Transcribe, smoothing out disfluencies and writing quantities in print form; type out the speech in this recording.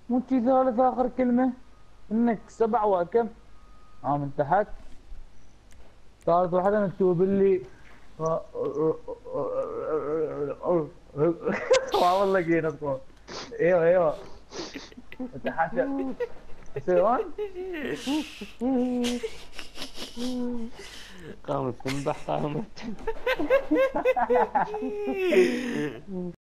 مو شي ثالث اخر كلمة. انك 7 وكم. من تحت. ثالث واحدة مكتوب لي. والله كذا صوت. ايوه ايوه. تحت. سيران. قامت تنبح قامت.